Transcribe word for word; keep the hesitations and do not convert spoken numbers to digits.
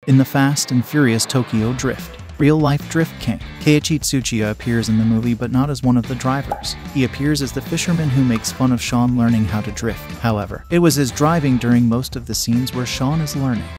In the Fast and Furious Tokyo Drift, real-life Drift King, Keiichi Tsuchiya appears in the movie but not as one of the drivers. He appears as the fisherman who makes fun of Sean learning how to drift. However, it was his driving during most of the scenes where Sean is learning.